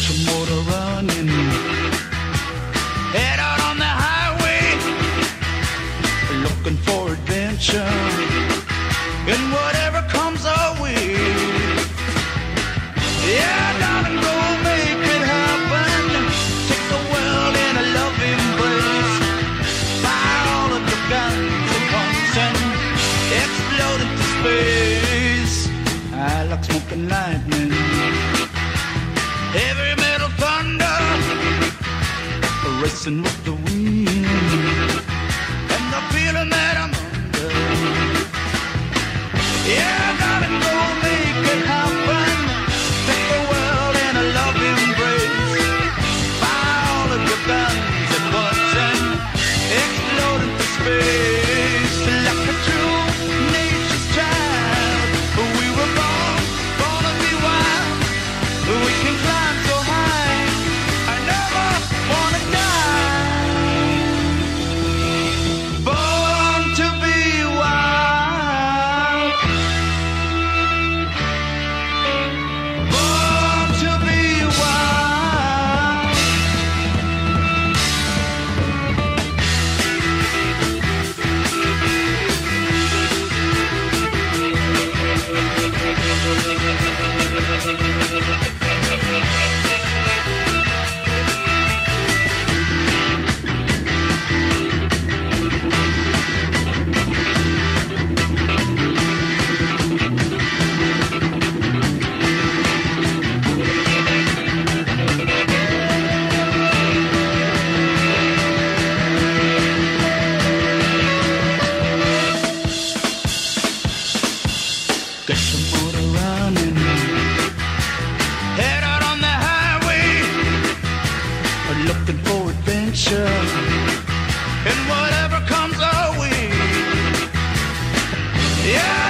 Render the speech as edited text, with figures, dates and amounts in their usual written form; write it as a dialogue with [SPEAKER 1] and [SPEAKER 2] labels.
[SPEAKER 1] your motor running. Head out on the highway, looking for adventure. And whatever comes our way, yeah, darling, go make it happen. Take the world in a love embrace. Fire all of your guns at once and explode into space. I like smoking lightning, heavy metal thunder, racing with the wind, and the feeling that I'm under. Yeah, darling, go make it happen. Take the world in a love embrace. Fire all of your guns at once and explode into space. Like a true nature's child, we were born to be wild. We can climb so high, I never wanna die. Born to be wild. Born to be wild. Get your motor running. Head out on the highway, looking for adventure. And whatever comes our way, yeah.